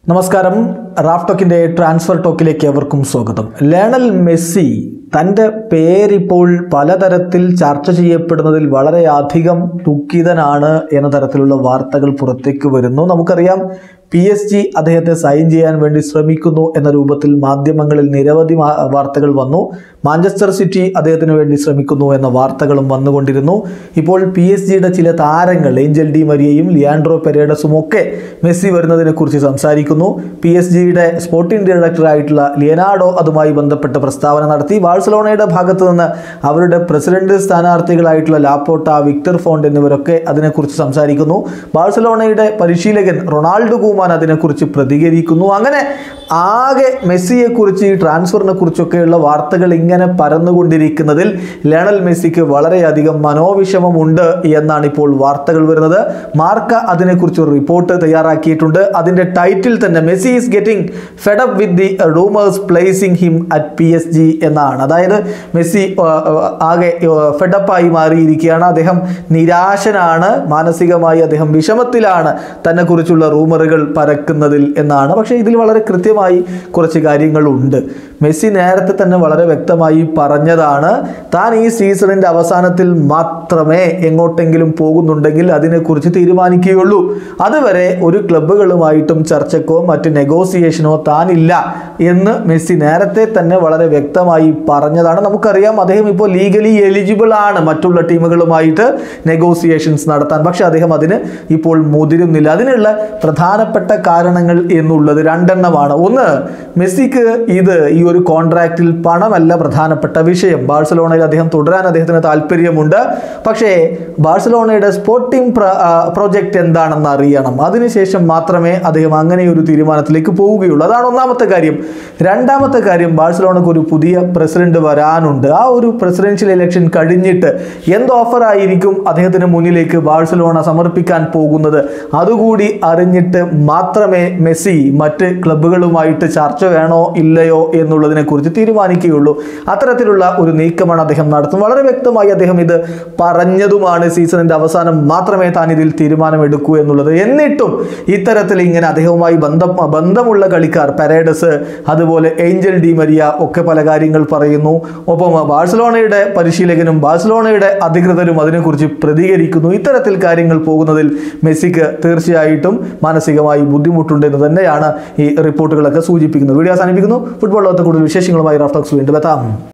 നമസ്കാരം. Raf ടോക്കിൻ്റെ transfer ടോക്കിലേക്ക് അവർക്കും സ്വാഗതം. ലയണൽ മെസ്സി തൻ്റെ പേരിപ്പോൾ പലതരത്തിൽ ചർച്ച ചെയ്യപ്പെടുന്നതിൽ വളരെയധികം ദുഃഖിതനാണ് എന്ന തരത്തിലുള്ള വാർത്തകൾ പുറത്തേക്ക് വരുന്നു. നമുക്കറിയാം PSG അദ്ദേഹത്തെ സൈൻ ചെയ്യാൻ വേണ്ടി ശ്രമിക്കുന്നു എന്ന രൂപത്തിൽ മാധ്യമങ്ങളിൽ നിരവധി വാർത്തകൾ വന്നു. മാഞ്ചസ്റ്റർ സിറ്റി അദ്ദേഹത്തിന് വേണ്ടി ശ്രമിക്കുന്നു എന്ന വാർത്തകളും വന്നുകൊണ്ടിരുന്നു. ഇപ്പോൾ PSG ചില താരങ്ങൾ ഏഞ്ചൽ ഡി മരിയയും ലിയാൻഡ്രോ പെരേഡസും ഒക്കെ മെസ്സി വരുന്നതിനെക്കുറിച്ച് സംസാരിക്കുന്നു. PSG സ്പോർട്ടിംഗ് ഡയറക്ടറായിട്ടുള്ള ലിയനാർഡോ അതുമായി ബന്ധപ്പെട്ട് പ്രസ്താവന നടത്തി. ബാഴ്സലോണയുടെ ഭാഗത്ത് നിന്ന് അവരുടെ പ്രസിഡന്റ് സ്ഥാനാർത്ഥികളായിട്ടുള്ള ലാപ്പോട്ട, വിക്ടർ ഫോണ്ട് എന്നിവരൊക്കെ അതിനെക്കുറിച്ച് സംസാരിക്കുന്നു. ബാഴ്സലോണയുടെ പരിശീലകൻ റൊണാൾഡോ ഗൂമാൻ അതിനെക്കുറിച്ച് പ്രതികരിക്കുന്നു. അങ്ങനെ ആകെ മെസ്സിയെക്കുറിച്ച് ഈ ട്രാൻസ്ഫറിനെ കുറിച്ചൊക്കെയുള്ള വാർത്തകൾ ഇങ്ങനെ പരന്നുകൊണ്ടിരിക്കുന്നതിൽ ലയണൽ മെസ്സിക്ക് വളരെയധികം മനോവിഷമമുണ്ട് എന്നാണ് ഇപ്പോൾ വാർത്തകൾ വരുന്നത്. മാർക്ക അതിനെക്കുറിച്ച് ഒരു റിപ്പോർട്ട് തയ്യാറാക്കിയിട്ടുണ്ട്. അതിൻ്റെ ടൈറ്റിൽ തന്നെ Messi is getting fed up with the rumours placing him at PSG എന്നാണ്. അതായത് മെസ്സി ആകെ ഫെഡപ്പായി മാറിയിരിക്കുകയാണ്. അദ്ദേഹം നിരാശനാണ്, മാനസികമായി അദ്ദേഹം വിഷമത്തിലാണ് തന്നെക്കുറിച്ചുള്ള റൂമറുകൾ പരക്കുന്നതിൽ എന്നാണ്. പക്ഷേ ഇതിൽ വളരെ കൃത്യമായി കുറച്ച് കാര്യങ്ങളുണ്ട്. മെസ്സി നേരത്തെ തന്നെ വളരെ വ്യക്തമായി പറഞ്ഞതാണ്, താൻ ഈ സീസണിൻ്റെ അവസാനത്തിൽ മാത്രമേ എങ്ങോട്ടെങ്കിലും പോകുന്നുണ്ടെങ്കിൽ അതിനെക്കുറിച്ച് തീരുമാനിക്കുകയുള്ളൂ. അതുവരെ ഒരു ക്ലബ്ബുകളുമായിട്ടും ചർച്ചക്കോ മറ്റ് നെഗോസിയേഷനോ താനില്ല എന്ന് മെസ്സി നേരത്തെ തന്നെ വളരെ വ്യക്തമായി പറഞ്ഞതാണ്. നമുക്കറിയാം അദ്ദേഹം ഇപ്പോൾ ലീഗലി എലിജിബിൾ ആണ് മറ്റുള്ള ടീമുകളുമായിട്ട് നെഗോസിയേഷൻസ് നടത്താൻ. പക്ഷെ അദ്ദേഹം അതിന് ഇപ്പോൾ മുതിരുന്നില്ല. അതിനുള്ള പ്രധാനപ്പെട്ട കാരണങ്ങൾ എന്നുള്ളത് രണ്ടെണ്ണമാണ്. ഒന്ന്, മെസ്സിക്ക് ഈ ഒരു കോൺട്രാക്റ്റിൽ പണമല്ല പ്രധാനപ്പെട്ട വിഷയം. ബാഴ്സലോണയിൽ അദ്ദേഹം തുടരാൻ അദ്ദേഹത്തിന് താല്പര്യമുണ്ട്. പക്ഷേ ബാഴ്സലോണയുടെ സ്പോർട്ടിംഗ് പ്രോജക്റ്റ് എന്താണെന്ന് അറിയണം. അതിനുശേഷം മാത്രമേ അദ്ദേഹം അങ്ങനെ ഒരു തീരുമാനത്തിലേക്ക് പോവുകയുള്ളൂ. അതാണ് ഒന്നാമത്തെ കാര്യം. രണ്ടാമത്തെ കാര്യം, ബാഴ്സലോണക്ക് ഒരു പുതിയ പ്രസിഡന്റ് വരാനുണ്ട്. ആ ഒരു പ്രസിഡൻഷ്യൽ ഇലക്ഷൻ കഴിഞ്ഞിട്ട് എന്ത് ഓഫർ ആയിരിക്കും അദ്ദേഹത്തിന് മുന്നിലേക്ക് ബാഴ്സലോണ സമർപ്പിക്കാൻ പോകുന്നത്, അതുകൂടി അറിഞ്ഞിട്ട് മാത്രമേ മെസ്സി മറ്റ് ക്ലബ്ബുകളുമായിട്ട് ചർച്ച വേണോ ഇല്ലയോ എന്നുള്ളതിനെ കുറിച്ച് തീരുമാനിക്കുകയുള്ളൂ. അത്തരത്തിലുള്ള ഒരു നീക്കമാണ് അദ്ദേഹം നടത്തുന്നത്. വളരെ വ്യക്തമായി അദ്ദേഹം ഇത് പറഞ്ഞതുമാണ്. സീസണിന്റെ അവസാനം മാത്രമേ താൻ ഇതിൽ തീരുമാനമെടുക്കൂ എന്നുള്ളത്. എന്നിട്ടും ഇത്തരത്തിൽ ഇങ്ങനെ അദ്ദേഹവുമായി ബന്ധമുള്ള കളിക്കാർ, പെരേഡസ്, അതുപോലെ ഏഞ്ചൽ ഡി മരിയ ഒക്കെ പല കാര്യങ്ങൾ പറയുന്നു. ഒപ്പം ബാഴ്സലോണയുടെ പരിശീലകനും ബാഴ്സലോണയുടെ അധികൃതരും അതിനെക്കുറിച്ച് പ്രതികരിക്കുന്നു. ഇത്തരത്തിൽ കാര്യങ്ങൾ പോകുന്നതിൽ മെസ്സിക്ക് തീർച്ചയായിട്ടും മാനസികമായി ബുദ്ധിമുട്ടുണ്ടെന്ന് തന്നെയാണ് ഈ റിപ്പോർട്ടുകളൊക്കെ സൂചിപ്പിക്കുന്നത്. വീഡിയോ അവസാനിപ്പിക്കുന്നു. ഫുട്ബോൾ ലോകത്തെ കൂടുതൽ വിശേഷങ്ങളുമായി റാഫ് ടോക്സ് വീണ്ടും എത്താം.